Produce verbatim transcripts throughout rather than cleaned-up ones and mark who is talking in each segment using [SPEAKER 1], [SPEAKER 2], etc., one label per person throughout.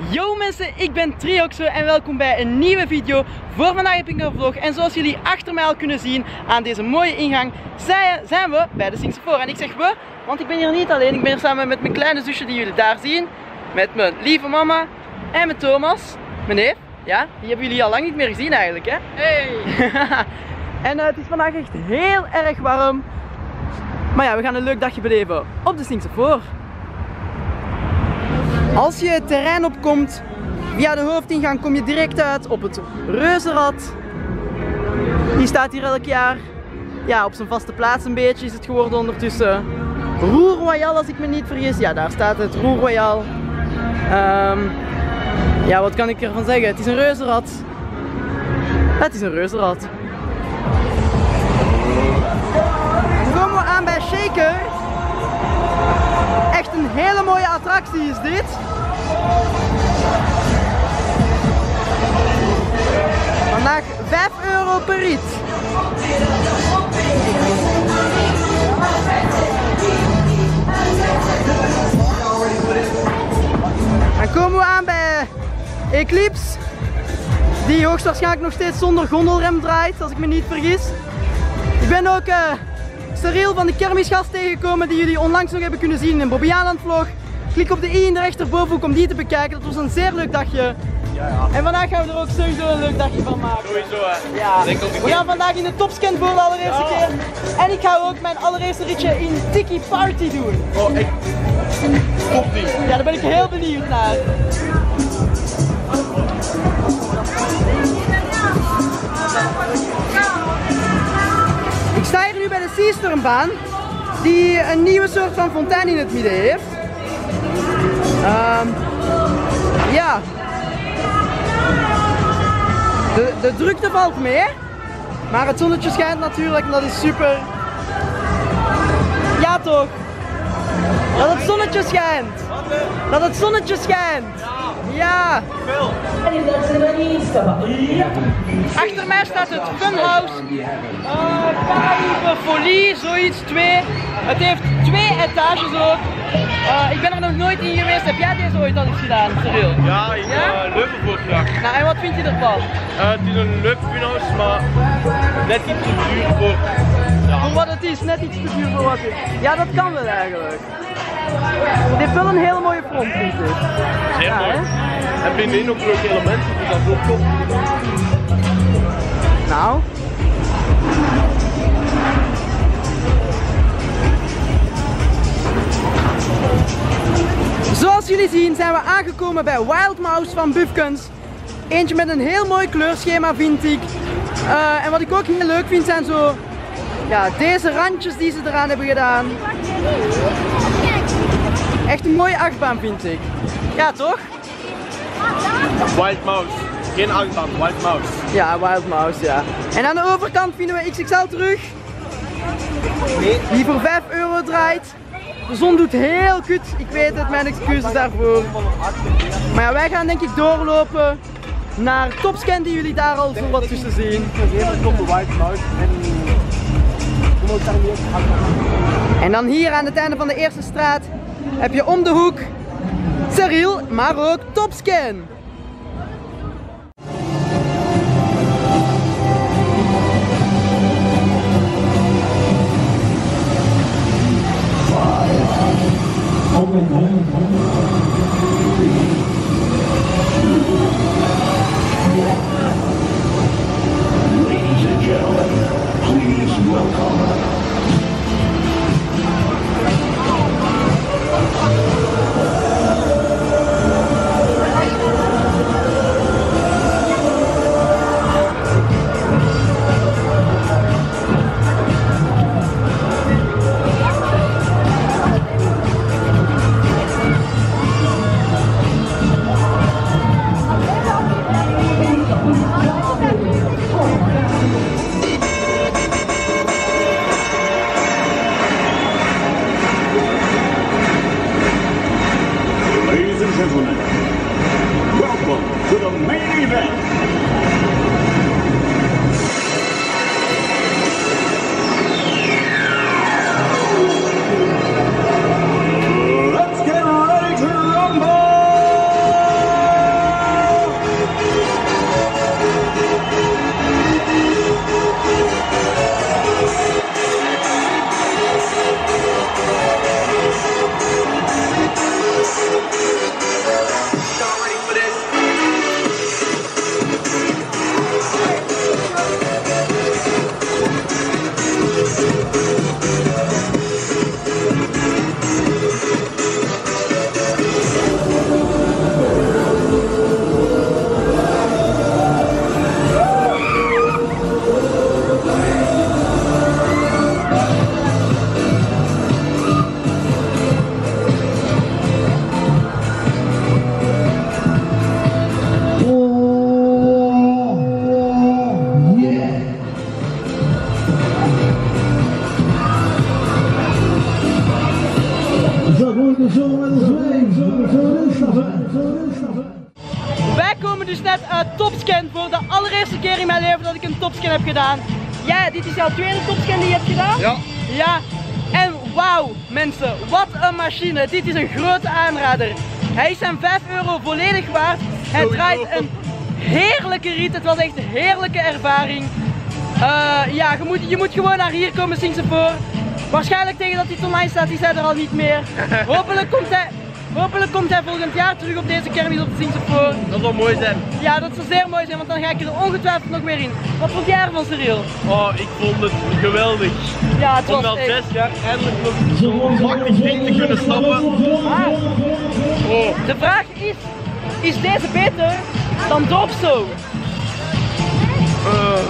[SPEAKER 1] Yo mensen, ik ben Trioxo en welkom bij een nieuwe video. Voor vandaag heb ik een vlog en zoals jullie achter mij al kunnen zien aan deze mooie ingang zijn we bij de Singsephora. En ik zeg we, want ik ben hier niet alleen, ik ben hier samen met mijn kleine zusje die jullie daar zien. Met mijn lieve mama en met Thomas, mijn neef. Ja, die hebben jullie al lang niet meer gezien eigenlijk hè. Hey! En uh, het is vandaag echt heel erg warm. Maar ja, we gaan een leuk dagje beleven op de Singsephora. Als je het terrein opkomt, via de hoofdingang kom je direct uit op het reuzenrad. Die staat hier elk jaar. Ja, op zijn vaste plaats een beetje is het geworden ondertussen. Roer Royal als ik me niet vergis. Ja, daar staat het, Roer Royal. Um, ja, wat kan ik ervan zeggen? Het is een reuzenrad. Het is een reuzenrad. Dan komen we aan bij Shaker. Echt een hele mooie attractie is dit. Vandaag vijf euro per rit. Dan komen we aan bij Eclipse. Die hoogstwaarschijnlijk nog steeds zonder gondelrem draait, als ik me niet vergis. Ik ben ook uh, Cyril van de kermisgast tegengekomen die jullie onlangs nog hebben kunnen zien in een Bobbejaanland vlog. Klik op de i in de rechterbovenhoek om die te bekijken. Dat was een zeer leuk dagje. Ja, ja. En vandaag gaan we er ook sowieso een leuk dagje van maken.
[SPEAKER 2] Sowieso hè.
[SPEAKER 1] Ja. Denk ook we gaan vandaag in de topscan voor de allereerste ja. keer. En ik ga ook mijn allereerste ritje in Tiki Party doen.
[SPEAKER 2] Oh, ik... Top die.
[SPEAKER 1] Ja, daar ben ik heel benieuwd naar. Ik sta hier nu bij de Seastormbaan, die een nieuwe soort van fontein in het midden heeft. Um, ja. De, de drukte valt mee, maar het zonnetje schijnt natuurlijk en dat is super. Ja toch? Dat het zonnetje schijnt. Dat het zonnetje schijnt. Ja. Achter mij staat het Funhouse. Uh, Caraïbe Folie, zoiets, twee. Het heeft twee etages ook. Uh, ik ben er nog nooit in geweest. Heb jij deze ooit al eens gedaan, Cyril?
[SPEAKER 2] Ja, in ja? Uh, Leuven vorig jaar.
[SPEAKER 1] Nou, en wat vind je ervan?
[SPEAKER 2] Uh, het is een leuk Funhouse, maar net iets te duur voor... Ja.
[SPEAKER 1] Voor wat het is, net iets te duur voor wat het is. Ja, dat kan wel eigenlijk. Het heeft wel een hele mooie front, vind ik.
[SPEAKER 2] Zeer ja, mooi. Hè? En binnenin ook leuke elementen, dus dat is ook top.
[SPEAKER 1] Nou. Zoals jullie zien zijn we aangekomen bij Wild Mouse van Buffkens. Eentje met een heel mooi kleurschema vind ik. Uh, en wat ik ook heel leuk vind zijn zo ja, deze randjes die ze eraan hebben gedaan. Echt een mooie achtbaan vind ik. Ja toch?
[SPEAKER 2] Wild Mouse. Geen achtbaan, Wild Mouse.
[SPEAKER 1] Ja, Wild Mouse ja. En aan de overkant vinden we X X L terug. Die voor vijf euro draait. De zon doet heel kut, ik weet het, mijn excuses daarvoor. Maar ja, wij gaan denk ik doorlopen naar Topscan die jullie daar al zo wat tussen zien. En dan hier aan het einde van de eerste straat heb je om de hoek Cyril, maar ook Topscan.
[SPEAKER 3] Ladies and gentlemen, please welcome.
[SPEAKER 1] Wij komen dus net uit Topscan voor de allereerste keer in mijn leven dat ik een Topscan heb gedaan. Ja, dit is jouw tweede Topscan die je hebt gedaan?
[SPEAKER 2] Ja.
[SPEAKER 1] Ja. En wauw mensen, wat een machine. Dit is een grote aanrader. Hij is zijn vijf euro volledig waard. Hij draait een heerlijke rit. Het was echt een heerlijke ervaring. Uh, ja, je moet, je moet gewoon naar hier komen, Singapore. Waarschijnlijk tegen dat hij online staat, is hij er al niet meer. Hopelijk komt hij, hopelijk komt hij volgend jaar terug op deze kermis op de Singapore.
[SPEAKER 2] Dat zal mooi zijn.
[SPEAKER 1] Ja, dat zou zeer mooi zijn, want dan ga ik er ongetwijfeld nog meer in. Wat vond jij ervan, Cyril?
[SPEAKER 2] Oh, ik vond het geweldig.
[SPEAKER 1] Ja, het was
[SPEAKER 2] Om wel
[SPEAKER 1] echt...
[SPEAKER 2] zes jaar eindelijk nog zo'n makkelijk ding te kunnen stappen.
[SPEAKER 1] Ah.
[SPEAKER 2] Oh.
[SPEAKER 1] De vraag is, is deze beter dan Dropzone?
[SPEAKER 2] Uh.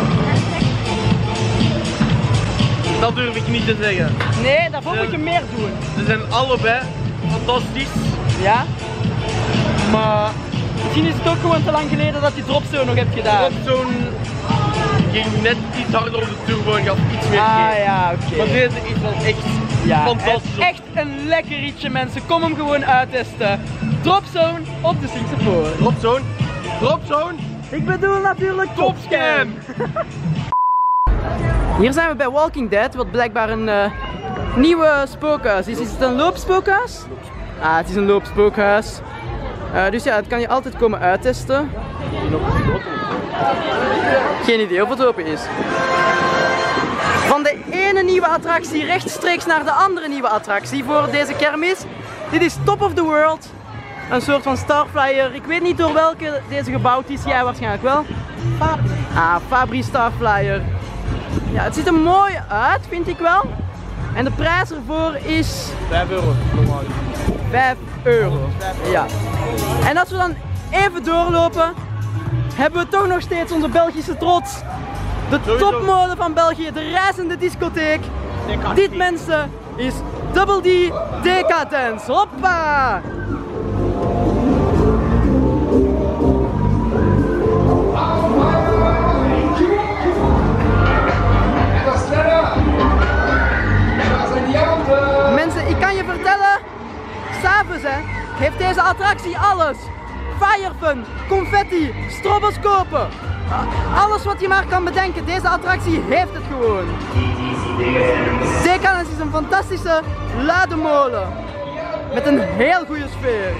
[SPEAKER 2] Dat durf ik niet te zeggen.
[SPEAKER 1] Nee, daarvoor moet je meer doen.
[SPEAKER 2] Ze zijn allebei fantastisch.
[SPEAKER 1] Ja?
[SPEAKER 2] Maar
[SPEAKER 1] Misschien is het ook gewoon te lang geleden dat je Dropzone nog hebt gedaan.
[SPEAKER 2] Dropzone ging net iets harder op de turbo en gaf iets meer
[SPEAKER 1] Ah
[SPEAKER 2] geef.
[SPEAKER 1] ja, oké.
[SPEAKER 2] Maar deze is wel echt
[SPEAKER 1] Ja,
[SPEAKER 2] fantastisch.
[SPEAKER 1] echt een lekker rietje mensen. Kom hem gewoon uittesten. Dropzone op de Singapore.
[SPEAKER 2] Dropzone. Dropzone.
[SPEAKER 1] Ik bedoel natuurlijk Topscan. Hier zijn we bij Walking Dead, wat blijkbaar een uh, nieuwe spookhuis is. Is het een loopspookhuis? Ah, het is een loopspookhuis. Uh, dus ja, dat kan je altijd komen uittesten. Geen idee of het open is. Van de ene nieuwe attractie rechtstreeks naar de andere nieuwe attractie voor deze kermis. Dit is Top of the World. Een soort van Starflyer. Ik weet niet door welke deze gebouwd is. Jij waarschijnlijk wel. Fabri. Ah, Fabri Starflyer. Ja, het ziet er mooi uit, vind ik wel. En de prijs ervoor is...
[SPEAKER 2] vijf euro, normaal.
[SPEAKER 1] vijf euro. Ja. En als we dan even doorlopen, hebben we toch nog steeds onze Belgische trots. De
[SPEAKER 2] Sowieso.
[SPEAKER 1] topmode van België, de reizende discotheek. Dit mensen is Double D Decadence. Hoppa! Mensen, ik kan je vertellen, s'avonds hè, heeft deze attractie alles. Firefun, confetti, stroboscopen. Alles wat je maar kan bedenken, deze attractie heeft het gewoon. Decadence is een fantastische luide molen. Met een heel goede sfeer.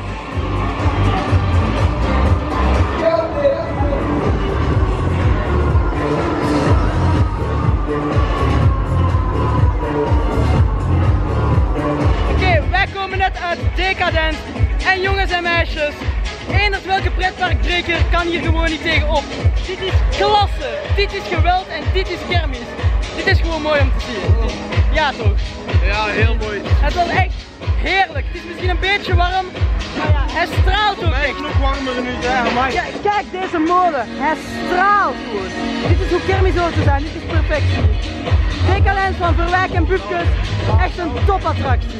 [SPEAKER 1] Wij komen net uit Decadence en jongens en meisjes, eenders welke pretparkbreker kan hier gewoon niet tegenop. Dit is klasse, dit is geweld en dit is kermis. Dit is gewoon mooi om te zien. Ja toch?
[SPEAKER 2] Ja, heel mooi.
[SPEAKER 1] Het was echt heerlijk. Het is misschien een beetje warm, maar ja, hij straalt ook echt.
[SPEAKER 2] Nog warmer nu, hè?
[SPEAKER 1] Ja, kijk deze molen, hij straalt gewoon. Dit is hoe kermis hoort te zijn, dit is perfectie. Decadence van Verwijk en Bufkes, echt een topattractie.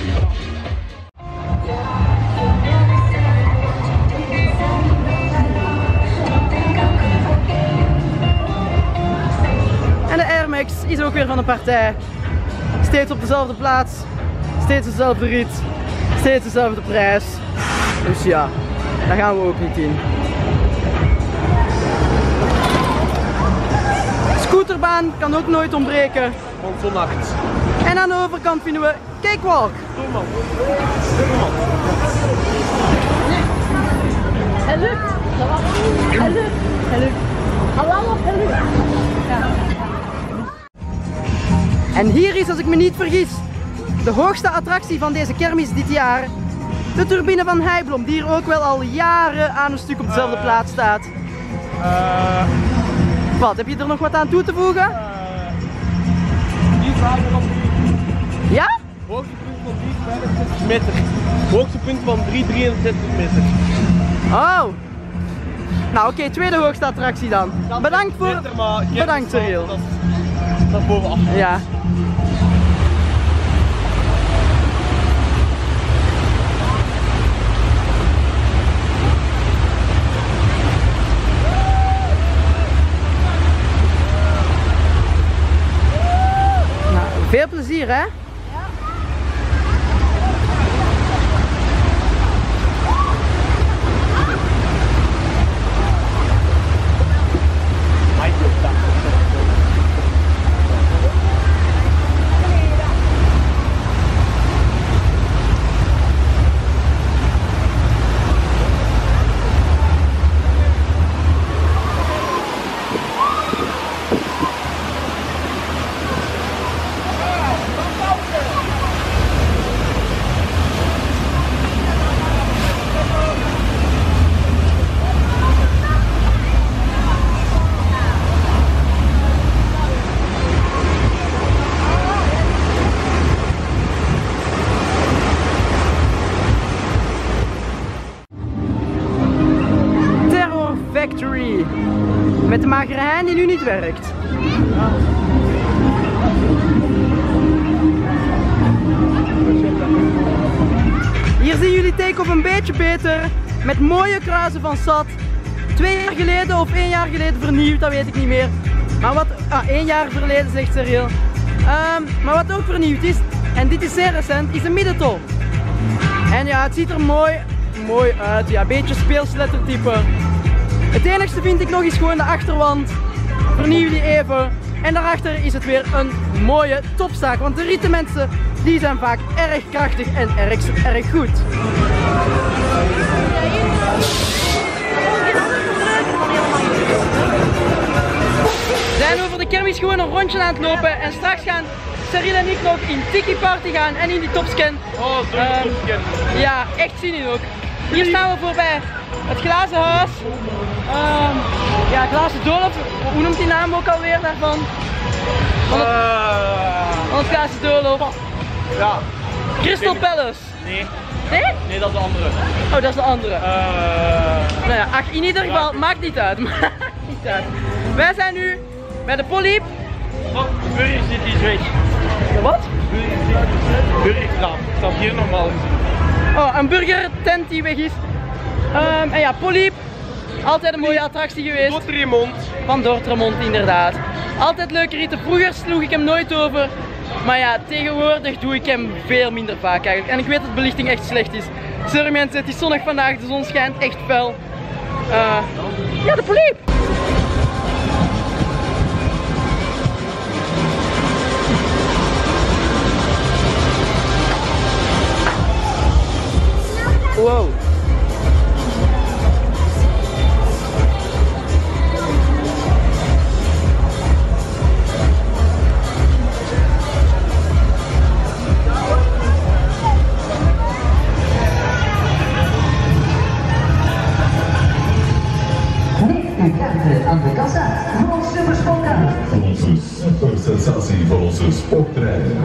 [SPEAKER 1] En de Air Max is ook weer van de partij. Steeds op dezelfde plaats, steeds dezelfde rit, steeds dezelfde prijs. Dus ja, daar gaan we ook niet in. Scooterbaan kan ook nooit ontbreken.
[SPEAKER 2] Van vannacht.
[SPEAKER 1] En aan de overkant vinden we Cakewalk.
[SPEAKER 2] Doe man.
[SPEAKER 1] Hallo. Hallo. Hallo. Hallo. Hallo. En hier is, als ik me niet vergis, de hoogste attractie van deze kermis dit jaar. De turbine van Heiblom, die hier ook wel al jaren aan een stuk op dezelfde uh, plaats staat.
[SPEAKER 2] Uh,
[SPEAKER 1] wat, heb je er nog wat aan toe te voegen?
[SPEAKER 2] Uh, die vragen van
[SPEAKER 1] ja?
[SPEAKER 2] Hoogtepunt van driehonderdvijfenzestig meter. Hoogtepunt van driehonderddrieënzestig meter.
[SPEAKER 1] Oh. Nou oké, okay, tweede hoogste attractie dan. Dat bedankt voor...
[SPEAKER 2] Meter, maar
[SPEAKER 1] bedankt Cyril.
[SPEAKER 2] Dat, dat bovenaf.
[SPEAKER 1] Ja. Nou, veel plezier hè? Factory. Met de magere hein die nu niet werkt. Hier zien jullie take-off een beetje beter. Met mooie kruisen van S A T. Twee jaar geleden of één jaar geleden vernieuwd, dat weet ik niet meer. Maar wat, ah, één jaar verleden zegt Cyril. Um, maar wat ook vernieuwd is, en dit is zeer recent, is de middentop. En ja, het ziet er mooi, mooi uit. Ja, een beetje speels lettertype. Het enigste vind ik nog is gewoon de achterwand. Vernieuw die even. En daarachter is het weer een mooie topstaak. Want de rieten mensen, die zijn vaak erg krachtig en erg, erg goed. We zijn over de kermis gewoon een rondje aan het lopen. En straks gaan Cyril en ik nog in Tiki Party gaan en in die topscan.
[SPEAKER 2] Oh, zo'n um, topscan.
[SPEAKER 1] Ja, echt zin in ook. Hier staan we voorbij het glazen huis. Um, ja, glazen doolhof. Hoe noemt die naam ook alweer daarvan? Van het,
[SPEAKER 2] uh,
[SPEAKER 1] van het glazen doolhof.
[SPEAKER 2] Ja.
[SPEAKER 1] Crystal Palace.
[SPEAKER 2] Nee.
[SPEAKER 1] Nee?
[SPEAKER 2] Nee, dat is de andere.
[SPEAKER 1] Oh, dat is de andere.
[SPEAKER 2] Uh,
[SPEAKER 1] nou ja, ach, in ieder geval,
[SPEAKER 2] ja.
[SPEAKER 1] maakt niet uit. Maakt niet uit. Wij zijn nu bij de Polyp.
[SPEAKER 2] Oh, Burger City is weg.
[SPEAKER 1] Wat?
[SPEAKER 2] Burgerkraam. Ik had hier normaal gezien.
[SPEAKER 1] Oh, een burgertent die weg is. Um, en ja, Polyp. Altijd een mooie attractie geweest.
[SPEAKER 2] Dortremont.
[SPEAKER 1] Van Dortremont inderdaad. Altijd leuke ritten. Vroeger sloeg ik hem nooit over. Maar ja, tegenwoordig doe ik hem veel minder vaak eigenlijk. En ik weet dat de belichting echt slecht is. Sorry mensen, het is zonnig vandaag. De zon schijnt echt fel. Uh, ja, de Polyp. Wow.
[SPEAKER 4] Aan de kassa voor ons super spontaan.
[SPEAKER 3] Voor onze super sensatie, voor onze sporttrein.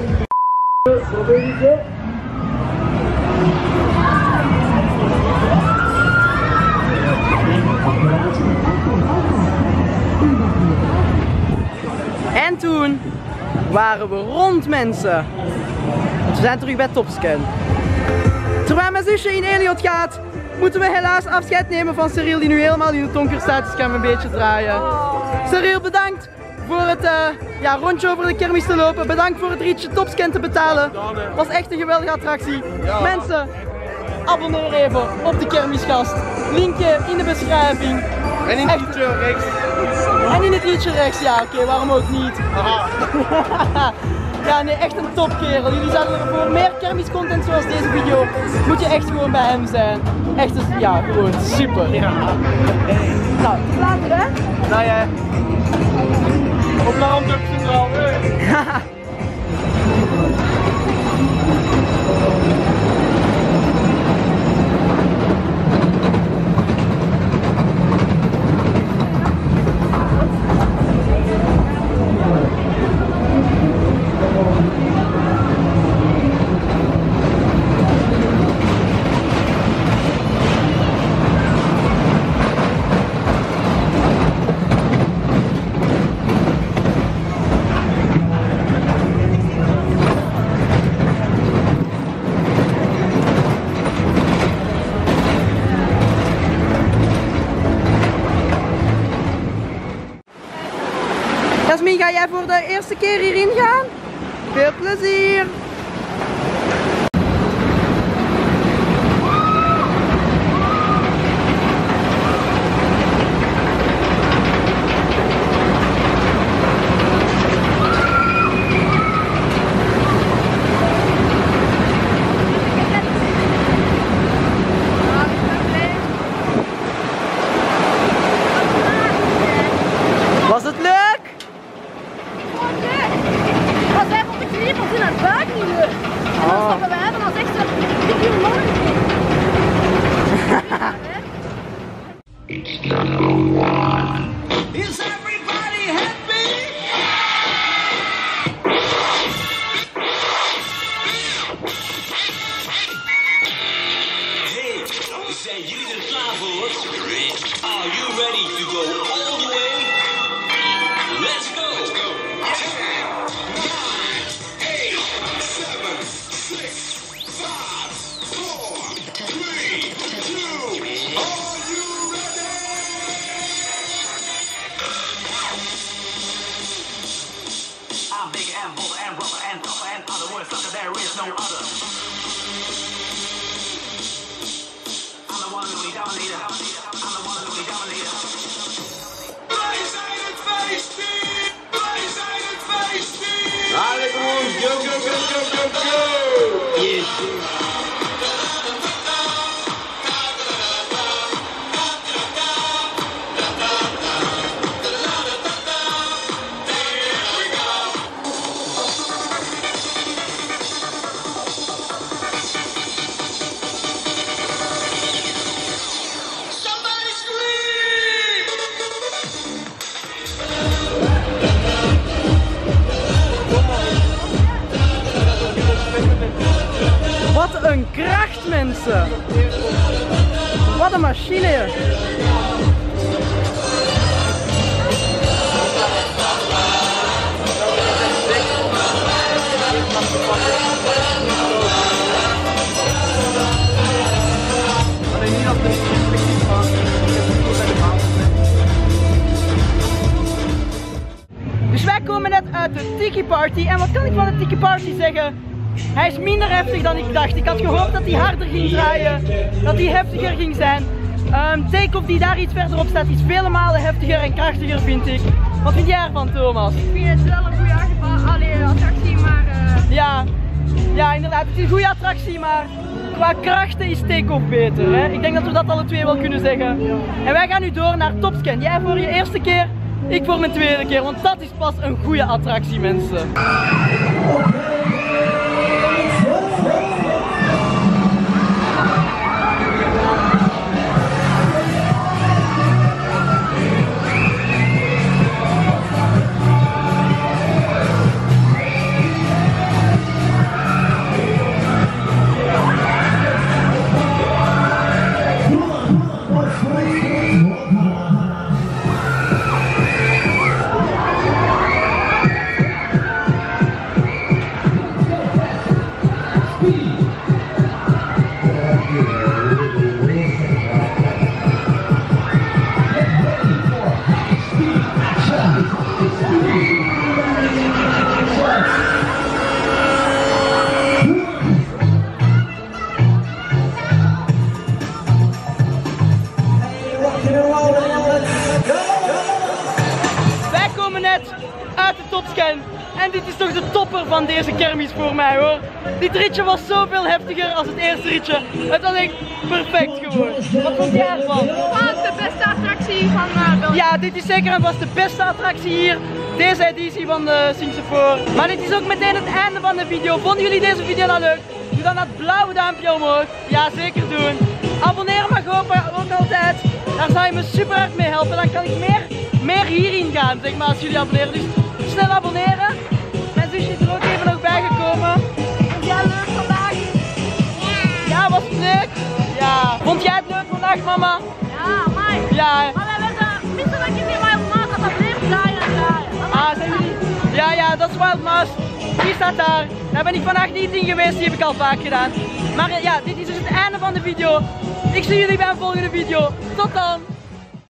[SPEAKER 1] En toen waren we rond mensen. Want we zijn terug bij Topscan. Terwijl mijn zusje in Eliot gaat, moeten we helaas afscheid nemen van Cyril die nu helemaal in het donker staat, dus ik kan hem een beetje draaien. Cyril, bedankt voor het uh, ja, rondje over de kermis te lopen. Bedankt voor het ritje Topscan te betalen. Het was echt een geweldige attractie. Ja. Mensen, abonneer even op de kermisgast. Linkje in de beschrijving.
[SPEAKER 2] En in het liedje rechts.
[SPEAKER 1] En in het liedje rechts, ja oké, okay, waarom ook niet. Ja, nee, echt een topkerel. Jullie zouden er voor meer kermiscontent zoals deze video, moet je echt gewoon bij hem zijn. Echt, dus, ja, gewoon super. Ja. Nou, later hè?
[SPEAKER 2] Nou ja. Op naar Antwerp Centraal.
[SPEAKER 1] Jasmin, ga jij voor de eerste keer hierin gaan? Veel plezier! Was het leuk?
[SPEAKER 5] Als wij op de knieën in het buik niet anniversary. Are you ready to go all the way? Let's go. Let's go. ten, nine, eight, seven, six, five, four, three, two. Are you ready? I'm big and bold and rubber and tough and other words like there is no other. I'm the one who really dominator. I'm the one who really dominator. Blaze and face me! Blaze and face me!
[SPEAKER 2] Allez, come on, go, go, go, go, go, go! Yes.
[SPEAKER 1] Wat een kracht, mensen! Wat een machine! Dus wij komen net uit de Tiki Party en wat kan ik van de Tiki Party zeggen? Hij is minder heftig dan ik dacht. Ik had gehoopt dat hij harder ging draaien, dat hij heftiger ging zijn. Um, Take-Off die daar iets verderop staat is vele malen heftiger en krachtiger, vind ik. Wat vind jij ervan, Thomas?
[SPEAKER 6] Ik vind het wel een goede attractie, maar... Uh...
[SPEAKER 1] Ja, ja, inderdaad. Het is een goede attractie, maar qua krachten is Take-Off beter. Hè? Ik denk dat we dat alle twee wel kunnen zeggen. En wij gaan nu door naar Topscan. Jij voor je eerste keer, ik voor mijn tweede keer. Want dat is pas een goede attractie, mensen. Wij komen net uit de Topscan en dit is toch de topper van deze kermis voor mij, hoor. Dit ritje was zoveel heftiger als het eerste ritje. Het was echt perfect gewoon. Wat vond jij ervan?
[SPEAKER 6] Van de beste attractie van uh, België.
[SPEAKER 1] Ja, dit is zeker en vast de beste attractie hier. Deze editie van de Singapore. Maar dit is ook meteen het einde van de video. Vonden jullie deze video nou leuk? Doe dan dat blauwe duimpje omhoog. Ja, zeker doen. Abonneren mag ook, ook altijd. Daar zou je me super hard mee helpen. Dan kan ik meer, meer hierin gaan, zeg maar, als jullie abonneren. Dus snel abonneren. Mijn zusje is er ook even nog bij gekomen. Vond jij het leuk vandaag? Ja, was het leuk? Ja. Vond jij het leuk vandaag, mama?
[SPEAKER 6] Ja, maar.
[SPEAKER 1] Ja.
[SPEAKER 6] Maar wij werden misselijk in die Wild Mouse dat dat bleef draaien en draaien.
[SPEAKER 1] Ah, zijn jullie? Ja, ja, dat is Wild Mouse. Die staat daar. Daar ben ik vandaag niet in geweest, die heb ik al vaak gedaan. Maar ja, dit is dus het einde van de video. Ik zie jullie bij een volgende video. Tot dan!